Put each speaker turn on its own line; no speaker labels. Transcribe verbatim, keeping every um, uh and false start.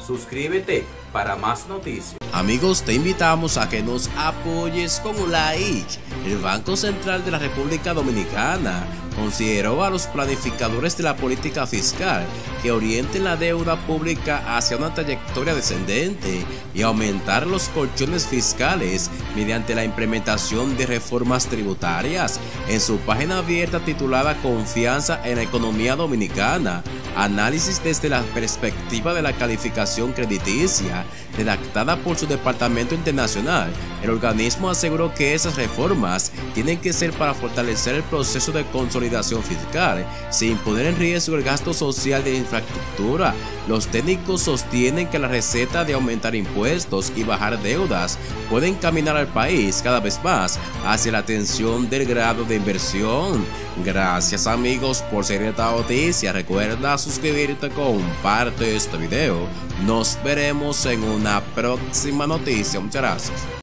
Suscríbete para más noticias.
Amigos, te invitamos a que nos apoyes con un like. El Banco Central de la República Dominicana consideró a los planificadores de la política fiscal que orienten la deuda pública hacia una trayectoria descendente y aumentar los colchones fiscales mediante la implementación de reformas tributarias. En su página abierta titulada Confianza en la Economía Dominicana, análisis desde la perspectiva de la calificación crediticia, redactada por su departamento internacional, el organismo aseguró que esas reformas tienen que ser para fortalecer el proceso de consolidación fiscal, sin poner en riesgo el gasto social de infraestructura. Los técnicos sostienen que la receta de aumentar impuestos y bajar deudas puede encaminar al país cada vez más hacia la atención del grado de inversión. Gracias amigos por seguir esta noticia. Recuerda suscribirte, comparte este video. Nos veremos en una próxima noticia. Muchas gracias.